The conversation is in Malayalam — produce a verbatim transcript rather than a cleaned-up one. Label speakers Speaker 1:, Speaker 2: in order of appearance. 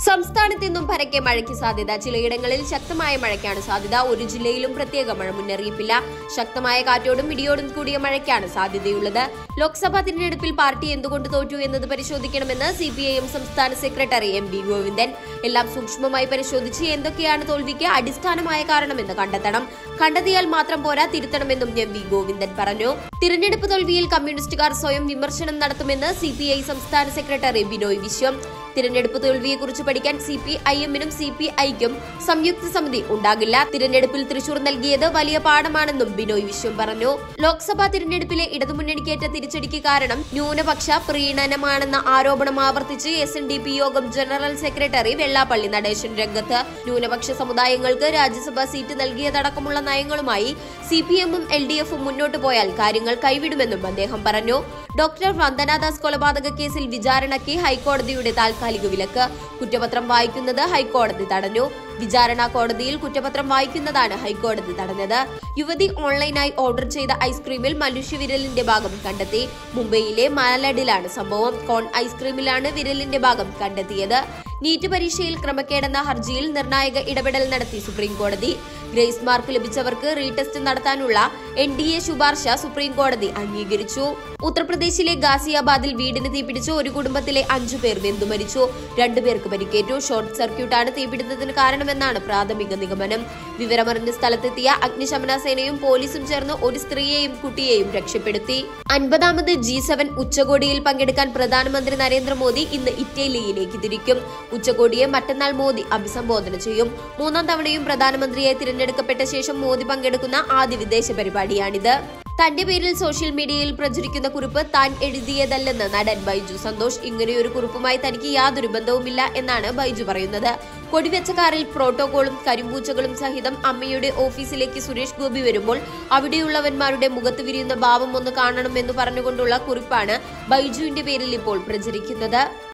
Speaker 1: സംസ്ഥാനത്ത് ഇന്നും പരക്കെ മഴയ്ക്ക് സാധ്യത. ചിലയിടങ്ങളിൽ ശക്തമായ മഴയ്ക്കാണ് സാധ്യത. ഒരു ജില്ലയിലും പ്രത്യേക മഴ മുന്നറിയിപ്പില്ല. ശക്തമായ കാറ്റോടും ഇടിയോടും കൂടിയ മഴയ്ക്കാണ് സാധ്യതയുള്ളത്. ലോക്സഭാ തിരഞ്ഞെടുപ്പിൽ പാർട്ടി എന്തുകൊണ്ട് തോറ്റു എന്നത് പരിശോധിക്കണമെന്ന് സി പി ഐ എം സംസ്ഥാന സെക്രട്ടറി എം വി ഗോവിന്ദൻ. എല്ലാം സൂക്ഷ്മമായി പരിശോധിച്ച് എന്തൊക്കെയാണ് തോൽവിക്ക് അടിസ്ഥാനമായ കാരണമെന്ന് കണ്ടെത്തണം. കണ്ടെത്തിയാൽ മാത്രം പോരാ, തിരുത്തണമെന്നും എം വി ഗോവിന്ദൻ പറഞ്ഞു. തിരഞ്ഞെടുപ്പ് തോൽവിയിൽ കമ്മ്യൂണിസ്റ്റുകാർ സ്വയം വിമർശനം നടത്തുമെന്ന് സി പി ഐ സംസ്ഥാന സെക്രട്ടറി ബിനോയ് വിശ്വം. തിരഞ്ഞെടുപ്പ് തോൽവിയെക്കുറിച്ച് പഠിക്കാൻ സി പി ഐ എമ്മിനും സി പി ഐക്കും സംയുക്ത സമിതി ഉണ്ടാകില്ല. തിരഞ്ഞെടുപ്പിൽ തൃശൂർ നൽകിയത് വലിയ പാഠമാണെന്നും ബിനോയ് വിശ്വം പറഞ്ഞു. ലോക്സഭാ തിരഞ്ഞെടുപ്പിലെ ഇടതുമുന്നണിക്കേറ്റ തിരിച്ചടിക്ക് കാരണം ന്യൂനപക്ഷ പ്രീണനമാണെന്ന ആരോപണം ആവർത്തിച്ച് എസ് എൻ ഡി പി യോഗം ജനറൽ സെക്രട്ടറി വെള്ളാപ്പള്ളി നടേശൻ രംഗത്ത്. ന്യൂനപക്ഷ സമുദായങ്ങൾക്ക് രാജ്യസഭാ സീറ്റ് നൽകിയതടക്കമുള്ള നയങ്ങളുമായി സി പി എമ്മും എൽ ഡി എഫും മുന്നോട്ടു പോയാൽ കാര്യങ്ങൾ കൈവിടുമെന്നും അദ്ദേഹം പറഞ്ഞു. ഡോക്ടർ വന്ദനാദാസ് കൊലപാതക കേസിൽ വിചാരണയ്ക്ക് ഹൈക്കോടതിയുടെ താൽക്കാലിക വിലക്ക്. കുറ്റപത്രം വായിക്കുന്നത് ഹൈക്കോടതി തടഞ്ഞു. വിചാരണ കോടതിയിൽ കുറ്റപത്രം വായിക്കുന്നതാണ് ഹൈക്കോടതി തടഞ്ഞത്. യുവതി ഓൺലൈനായി ഓർഡർ ചെയ്ത ഐസ്ക്രീമിൽ മനുഷ്യവിരലിന്റെ ഭാഗം കണ്ടെത്തി. മുംബൈയിലെ മാലഡിലാണ് സംഭവം. കോൺ ഐസ്ക്രീമിലാണ് വിരലിന്റെ ഭാഗം കണ്ടെത്തിയത്. നീറ്റ് പരീക്ഷയിൽ ക്രമക്കേടെന്ന ഹർജിയിൽ നിർണായക ഇടപെടൽ നടത്തി സുപ്രീം കോടതി. ഗ്രേസ് മാർക്ക് ലഭിച്ചവർക്ക് റീടെസ്റ്റ് നടത്താനുള്ള എൻ ഡി എ ശുപാർശ സുപ്രീം കോടതി അംഗീകരിച്ചു. ഉത്തർപ്രദേശിലെ ഗാസിയാബാദിൽ വീടിന് തീപിടിച്ചു. ഒരു കുടുംബത്തിലെ അഞ്ചു പേർ വെന്തു മരിച്ചു. രണ്ടുപേർക്ക് പരിക്കേറ്റു. ഷോർട്ട് സർക്യൂട്ടാണ് തീപിടുത്തത്തിന് കാരണമെന്നാണ് പ്രാഥമിക നിഗമനം. വിവരമറിഞ്ഞ സ്ഥലത്തെത്തിയ അഗ്നിശമന സേനയും പോലീസും ചേർന്ന് ഒരു സ്ത്രീയെയും കുട്ടിയെയും രക്ഷപ്പെടുത്തി. അൻപതാമത് ജി സെവൻ ഉച്ചകോടിയിൽ പങ്കെടുക്കാൻ പ്രധാനമന്ത്രി നരേന്ദ്രമോദി ഇന്ന് ഇറ്റലിയിലേക്ക് തിരിക്കും. ഉച്ചകോടിയെ മറ്റന്നാൾ മോദി അഭിസംബോധന ചെയ്യും. മൂന്നാം തവണയും പ്രധാനമന്ത്രിയായി തിരഞ്ഞെടുക്കപ്പെട്ട ശേഷം മോദി പങ്കെടുക്കുന്ന ആദ്യ വിദേശ പരിപാടിയാണിത്. തന്റെ പേരിൽ സോഷ്യൽ മീഡിയയിൽ പ്രചരിക്കുന്ന കുറിപ്പ് താൻ എഴുതിയതല്ലെന്ന് നടൻ ബൈജു സന്തോഷ്. ഇങ്ങനെയൊരു കുറിപ്പുമായി തനിക്ക് യാതൊരു ബന്ധവുമില്ല എന്നാണ് ബൈജു പറയുന്നത്. കൊടിവെച്ച കാറിൽ പ്രോട്ടോകോളും കരിമ്പൂച്ചകളും സഹിതം അമ്മയുടെ ഓഫീസിലേക്ക് സുരേഷ് ഗോപി വരുമ്പോൾ അവിടെയുള്ളവന്മാരുടെ മുഖത്ത് വിരിയുന്ന ഭാവം ഒന്ന് കാണണമെന്ന് പറഞ്ഞുകൊണ്ടുള്ള കുറിപ്പാണ് ബൈജുവിന്റെ പേരിൽ ഇപ്പോൾ പ്രചരിക്കുന്നത്.